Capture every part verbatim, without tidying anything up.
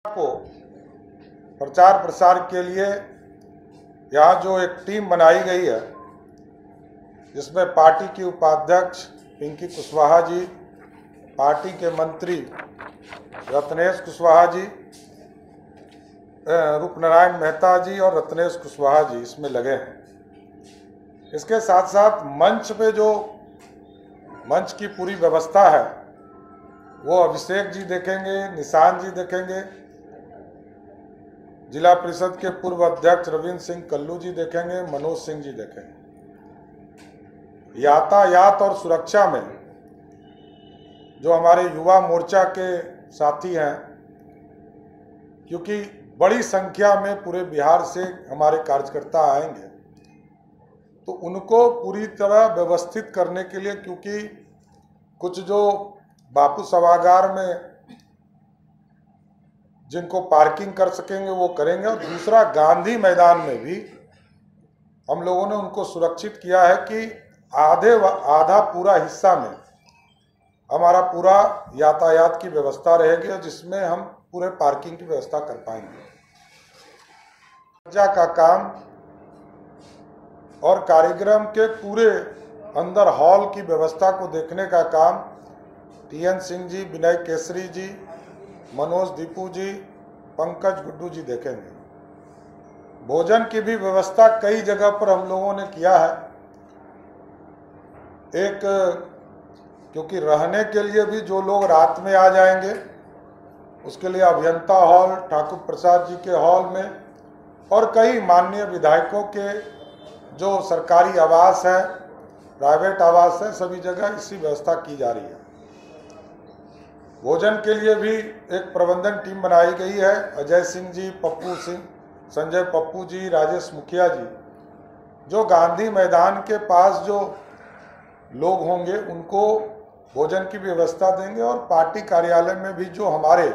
को प्रचार प्रसार के लिए यहाँ जो एक टीम बनाई गई है, जिसमें पार्टी की उपाध्यक्ष पिंकी कुशवाहा जी, पार्टी के मंत्री रत्नेश कुशवाहा जी, रूपनारायण मेहता जी और रत्नेश कुशवाहा जी इसमें लगे हैं। इसके साथ साथ मंच पे जो मंच की पूरी व्यवस्था है वो अभिषेक जी देखेंगे, निशान जी देखेंगे, जिला परिषद के पूर्व अध्यक्ष रविंद्र सिंह कल्लू जी देखेंगे, मनोज सिंह जी देखेंगे। यातायात और सुरक्षा में जो हमारे युवा मोर्चा के साथी हैं, क्योंकि बड़ी संख्या में पूरे बिहार से हमारे कार्यकर्ता आएंगे, तो उनको पूरी तरह व्यवस्थित करने के लिए, क्योंकि कुछ जो बापू सभागार में जिनको पार्किंग कर सकेंगे वो करेंगे, और दूसरा गांधी मैदान में भी हम लोगों ने उनको सुरक्षित किया है कि आधे आधा पूरा हिस्सा में हमारा पूरा यातायात की व्यवस्था रहेगी, जिसमें हम पूरे पार्किंग की व्यवस्था कर पाएंगे। का काम और कार्यक्रम के पूरे अंदर हॉल की व्यवस्था को देखने का काम टी एन सिंह जी, विनय केसरी जी, मनोज दीपू जी, पंकज गुड्डू जी देखेंगे। भोजन की भी व्यवस्था कई जगह पर हम लोगों ने किया है। एक, क्योंकि रहने के लिए भी जो लोग रात में आ जाएंगे उसके लिए अभियंता हॉल, ठाकुर प्रसाद जी के हॉल में, और कई माननीय विधायकों के जो सरकारी आवास है, प्राइवेट आवास है, सभी जगह इसी व्यवस्था की जा रही है। भोजन के लिए भी एक प्रबंधन टीम बनाई गई है। अजय सिंह जी, पप्पू सिंह, संजय पप्पू जी, राजेश मुखिया जी, जो गांधी मैदान के पास जो लोग होंगे उनको भोजन की व्यवस्था देंगे, और पार्टी कार्यालय में भी जो हमारे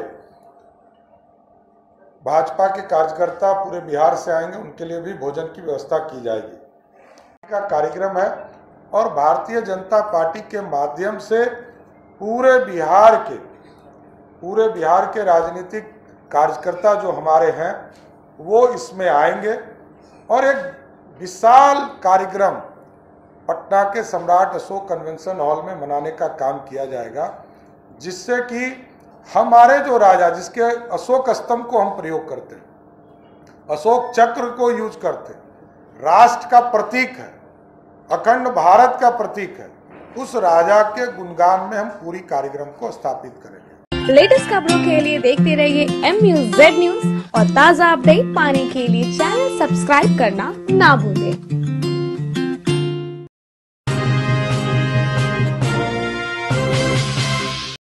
भाजपा के कार्यकर्ता पूरे बिहार से आएंगे उनके लिए भी भोजन की व्यवस्था की जाएगी। का कार्यक्रम है, और भारतीय जनता पार्टी के माध्यम से पूरे बिहार के पूरे बिहार के राजनीतिक कार्यकर्ता जो हमारे हैं वो इसमें आएंगे, और एक विशाल कार्यक्रम पटना के सम्राट अशोक कन्वेंशन हॉल में मनाने का काम किया जाएगा, जिससे कि हमारे जो राजा, जिसके अशोक स्तंभ को हम प्रयोग करते हैं, अशोक चक्र को यूज करते हैं, राष्ट्र का प्रतीक है, अखंड भारत का प्रतीक है, उस राजा के गुणगान में हम पूरी कार्यक्रम को स्थापित करेंगे। लेटेस्ट खबरों के लिए देखते रहिए एम न्यूज़ जेड न्यूज़, और ताज़ा अपडेट पाने के लिए चैनल सब्सक्राइब करना ना भूलें।